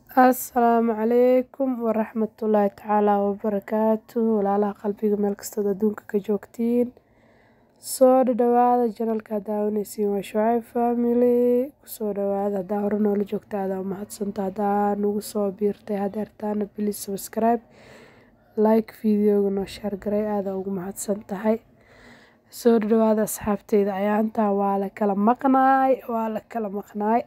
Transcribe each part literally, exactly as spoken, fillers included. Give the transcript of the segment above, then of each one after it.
Asalaamu calaykum waraxmatullaahi tacaala wabarakaatuh. Walaalaha qalbiga meel kastood adduunka ka joogtiin, soo dhawaada janalka daawanaysiin waa Shucayb Family. Kusoo dhawaada haddaa hore noola joogta aad mahadsantahay, haddaa nagu soo biirtay hadeertaana please subscribe, like videoga noo share garay, aad ugu mahadsan tahay. Soo dhawaada asxaabteyda, ayaantaa waa la kala maqnaay waa la kala maqnaay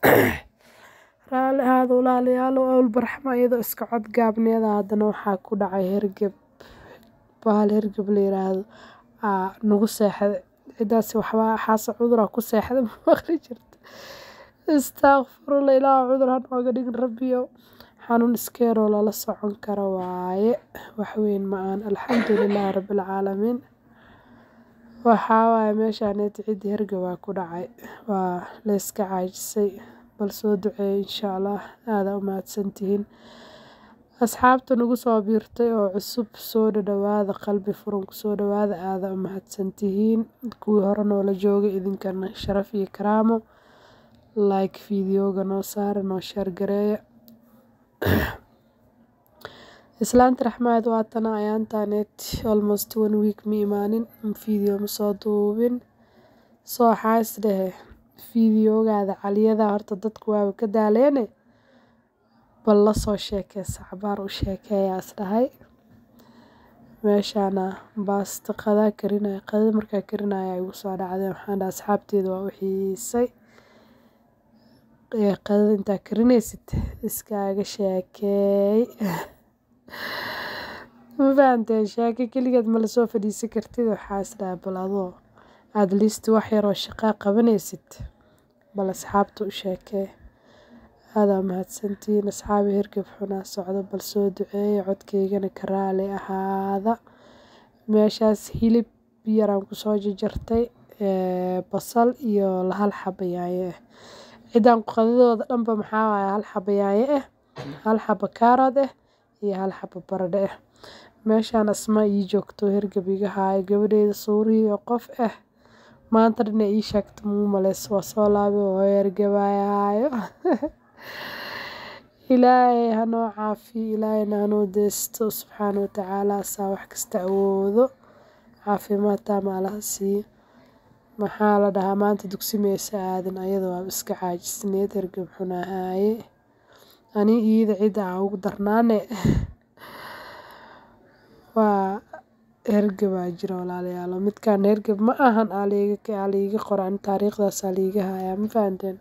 raali ahaada walaalayaal. Awl barxama iyadoo iska cod gaabneeda haddana waxaa ku dhacay hergeb, bahal hergeb la yiraahdo aa nagu seexday. cidaasi waxba xaasa cudura ku seexday maqli jirta. Astaghfirullah, ilaaha cudur ha nooga dhigin rabbiyo. xanuun iskeeroo lala socon karo waaye, wax weyn ma aan. alxamdulillaah rabbil caalamiin. waxaa waaye meeshaan cid hergeb waa ku dhacay, waa la iska caajisay, bal soo duceey insha allah. aada u mahadsantihiin asxaabta nagu soo biirtay oo cusub. soo dhawaada qalbi furan ku soo dhawaada, aada u mahadsantihiin. kuwii hore noola joogay idinkana sharaf iyo karaamo. like videoga noo saara, noo share gareeya. islaanta raxmaad waa tana ayaantaaneed almost one week ma imaanin, video ma soo duubin. soo xaas dhehe videogaada caliyada horta dadku waa ka daaleene, bal la soo sheekay saxbaar u sheekeeyaa is dhahay. meeshaana baasta qadaa karinaya, qadada markaa karinaya igu soo dhacday. waxaan dhahay asxaabteeda waa u xiisay, ee qadada intaa karinaysid iskaaga sheekeey. ma fahanteen? sheeke keligeed ma la soo fadhiisan kartid. waxaa is dhahay bal adoo at least wax yaroo shaqaa qabanaysid bal asxaabta u sheekee. aada mahadsantihiin asxaabi. hergeb xunaa socdo, bal soo duceeya, codkeygana ka raali ahaada. meeshaas hilib yaraan kusoo jarjartay, basal iyo hal xabo yaanyo ah. cidaan qadadooda dhanba maxaa waaye hal xabo yaanyo ah, hal xabo kaarad ah iyo hal xabo baradho ah. meeshaan asmaa ii joogto hergeb iga haayo, gabadheeda suuriyo qof ah maanta dhan ii sheegto muu maleys waa soo laabay oo hergebayaayo. ilaahay hanoo caafiyo, ilaahayna hanoo deesto subxaana wa tacaala. asaa wax kasta awoodo, caafimaad taama allaha siiyo. maxaa la dhahaa maanta dugsi maysa aadin, ayadoo waa iska caajisneed, hergeb xunaa haaye. ani iida cida aan ugu darnaane waa hergebaa jira walaalayaal. midkaan hergeb ma ahan aliiga qoran, taariikhdaas aliiga hayaa. ma fahanteen?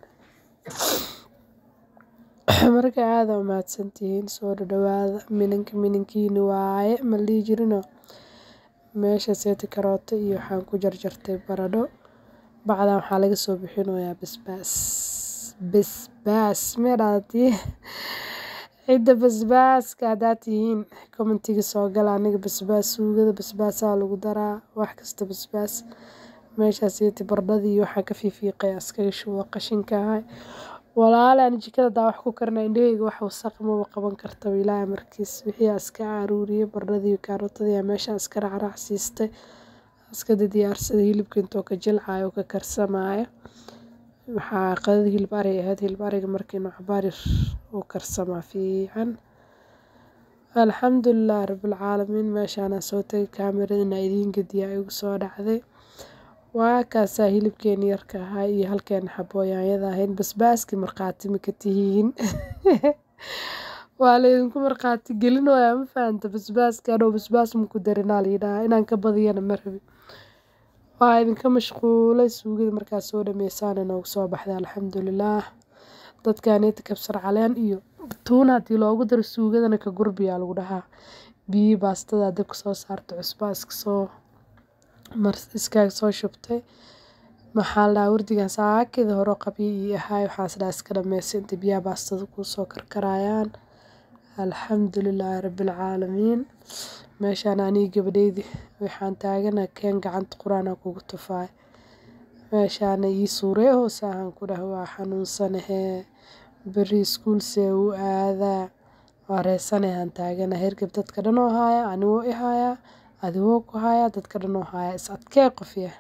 marka aada u mahadsantihiin. soo dhawaada minanka minankiini waaye ma lii jirino. meesha seeti karooto iyo waxaan ku jarjartay baradho. bacdan waxaa laga soo bixinayaa basbaas basbaas meedhaati cidda basbaaska haddaad tihiin commentiga soo gala. aniga basbaas suugada basbaasaa lagu daraa, wax kasta basbaas. meeshaas yeeti baradhadii waxaa ka fiifiiqay askaga shuba qashinka ahay. walaale ani jikada daa wax ku karnaa indhahayga wax wasaq maba qaban kartaba ilaahay markiis. wixii iska aruuriyay baradhadii kaarotadii meeshaan iska raacraac siistay, iska diyaarsaday. hilibka intoo ka jilcayo ka karsamaayo. waxaa qadada hilib ari ahayd, hilib ariga markii noocabaari uu karsamaa fiican. alxamdulillaah rabbil caalamiin. meeshaana soo tagay kaamirada idiin gediyaa igu soo dhacday. waa kaasaa hilibkeeni yarka ahaa iyo halkeen xabo yaanyada ahayd. basbaaskii markhaati ma ka tihiin? waa laydinku markhaati gelinoyaa. ma fahanta? basbaaska adhow basbaas maku darinaa layidhahaa, inaan ka badiyana ma rabi. waa idinka mashquulay. suugada markaa soo dhameysaana noogu soo baxday alxamdulillaah. dadkaanita kabsar caleen iyo tuuna haddii loogu daro suugadana ka gurbiyaa lagu dhahaa. biyi baastada dabka soo saarta, cusbaa iska soo mar iskaaga soo shubtay. maxaa la dhahaa wardigan saakida hore qabyo ii ahaay. waxaas dhaa iska dhameysay inta biyaha baastada kuu soo karkarayaan. alxamdulillaahi rabbil caalamiin. meeshaan anii gabadheydi waxaan taagana keen gacanta quraana kugu tufaay. meeshaana ii suuree hoose ahaan ku dhah waa xanuunsanahee beri iskuul see u aadaa waa reesanahaan taagana. hergeb dadka dhan oo haaya, anigoo i haayaa, adigoo ku haayaa, dadka dhan oo haaya. is adkee qofya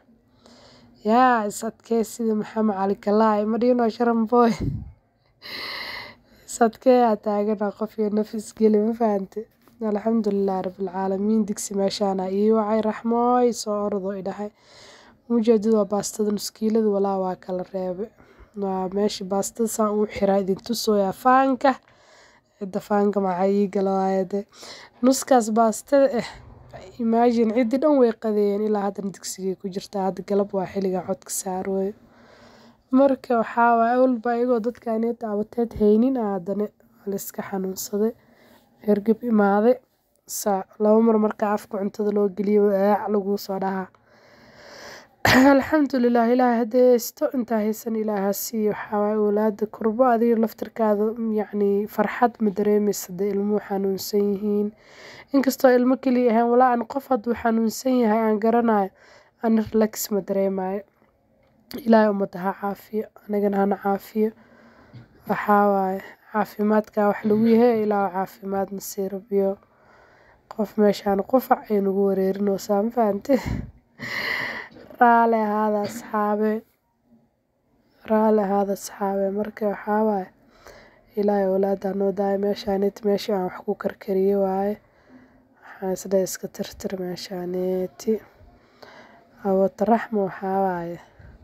yaa is adkee sida maxamed cali kalaay ma dhihinoo sharan boy. صدقي تاجنا قفي نفس قلي ما فهمت. الحمد لله رب العالمين دكسي ماشانا إيو عاي رحمة يصارضو إلهي مجدد باستد نسكيلد ولا واكل الرابع ماشي باستد سان وحراي دين تسو يا فانكه عدا فانكه معاي قلوايده نسكاس باستد إيه imagine عدي دhan way qadeen ilaa haddana digsigay ku jirtaa hadda galab waa xilliga codka saarooy marka waxaa waay awalba ayagoo dadkaanee daawateed haynin haddana la iska xanuunsaday hergeb imaaday saa laba mar markaa afka cuntada loo geliyo aac laguu soo dhahaa alxamdulilah ilaahay hadaysto intaa haysan ilaaha siiyo waxaa waay awlaada kurbo adiga laftirkaada yacni farxad ma dareemaysa hadday ilmuhu xanuunsan yihiin inkastoo ilmo keliya ahayn walaa aan qof hadduu xanuunsan yahay aan garanayo ana relax ma dareemayo ilaahay ummadda ha caafiyo anagana hana caafiyo waxaa waaye caafimaadkaa wax lagu yahay ilaahu caafimaadna sii rabiyo qof meeshaan qufac ay nagu wareerinaysaa ma fahante raali ahaada asxaabe raali ahaada asxaabe marka waxaa waaye ilaahay awlaada noo daaya meeshaaneet meeshii aan wax ku karkariye waaye waxaan isdha iska tirtir meeshaaneeti awooda raxmo waxaa waaye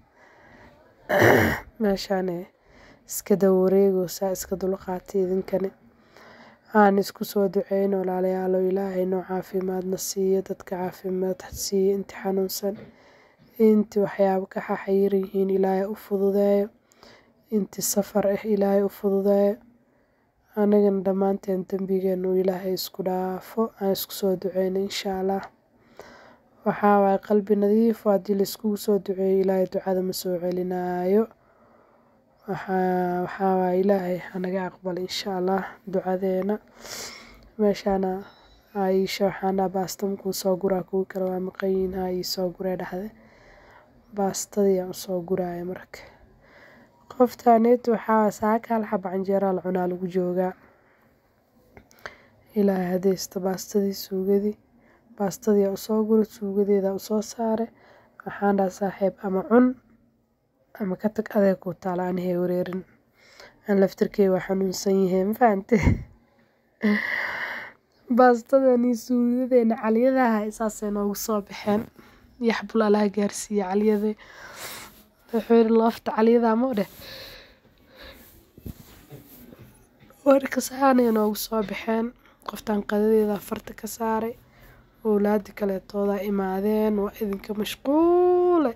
meeshaane iska dawareegaysaa iska dulqaatay idinkani aan isku soo duceyno walaalayaalo ilaahay noo caafimaadna siiyo dadka caafimaad siiyo inti xanuunsan inti waxyaabo ka xaxayiran yihiin ilaahay u fududeeyo inti safar ah ilaahay u fududeeyo anagana dhammaanteen dembigeenu ilaahay isku dhaafo aan isku soo duceyno insha allah waxaa waaye qalbi nadiif haddii laiskugu soo duceeyo ilaahay ducada ma soo celinaayo waxaa waaye ilaahay hanaga aqbal insha allah ducadeena meeshaana aisha waxaana baasta markuu soo guraa kuwi kale waa maqan yihiin ha ii soo guree dhexde baastadii aan usoo guraayo marka qoftaaneet waxaa saaka hal xaba canjeeraa la cunaa lagu joogaa ilaahay hadaysta baastadii suugadii baastadii usoo gura suugadeeda usoo saare waxaan dhaha saaxiib ama cun ama ka tag adeeg ku taala anihay wareerin aan laftirkey waa xanuunsan yahay ma fahante baastadani suugadeena calyadaha saasay noogu soo baxeen yaxbul alaha gaarsiiye calyade wuxuu yiri lafta calyada ma dheh warka saxaanay noogu soo baxeen qoftaan qadadeeda farta ka saaray awlaadi kaleetooda imaadeen waa idinka mashquule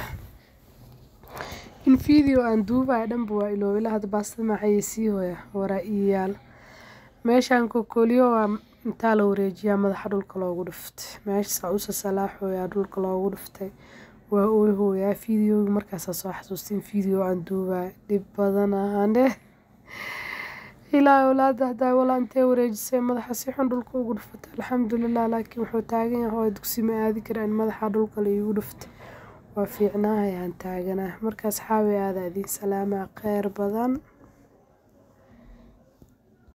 in video aan duubayo dhanba waa iloobila hadda baastada maxay sii hooya waraa ii yaal meeshaan kookoliyo waa intaa la wareejiyaa madaxa dhulka loogu dhuftay meesha usa salaaxooyaa dhulka loogu dhuftay waa ooy hooyaa videoga markaasaa soo xasuustin video aan duubayo dhib badan ahaan dheh ilaa awlaada haddaa walaa intee wareejisay madaxa si xun dhulka ugu dhufatay alxamdulilah laakiin wuxuu taagan yahay oo dugsi ma aadi karaan madaxa dhulka la iigu dhuftay waa fiicnaahayaan taaganaa markaas xaawi aada idiin salaamaa kheyr badan